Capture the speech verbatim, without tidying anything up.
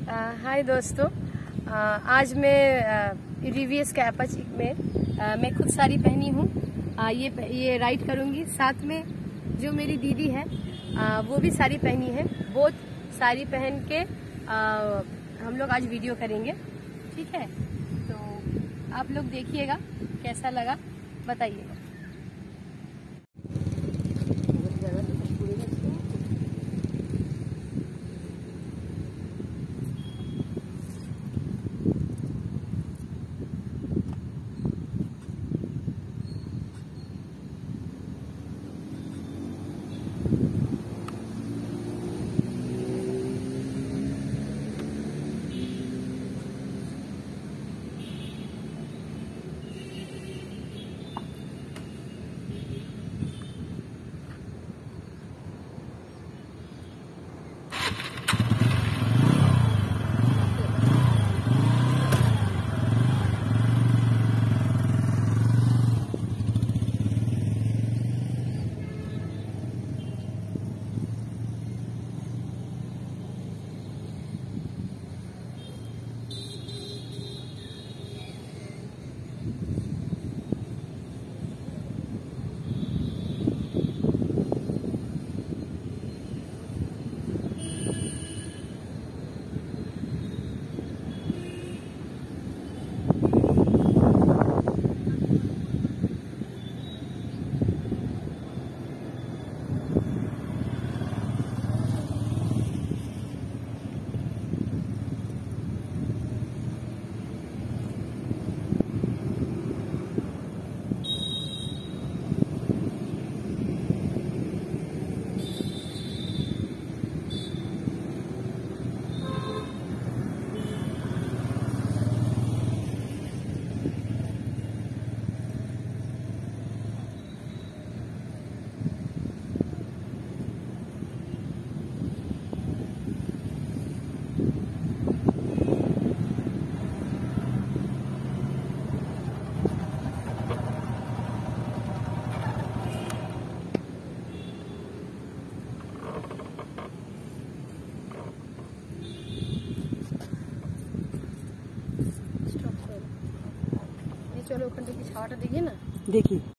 हाय दोस्तों, आ, आज मैं रिवीएस के एपाची में आ, मैं खुद साड़ी पहनी हूँ। ये ये राइड करूँगी। साथ में जो मेरी दीदी है आ, वो भी साड़ी पहनी है। बहुत साड़ी पहन के आ, हम लोग आज वीडियो करेंगे। ठीक है, तो आप लोग देखिएगा, कैसा लगा बताइएगा। चलो खंडे की छाट देखिए ना, देखिए।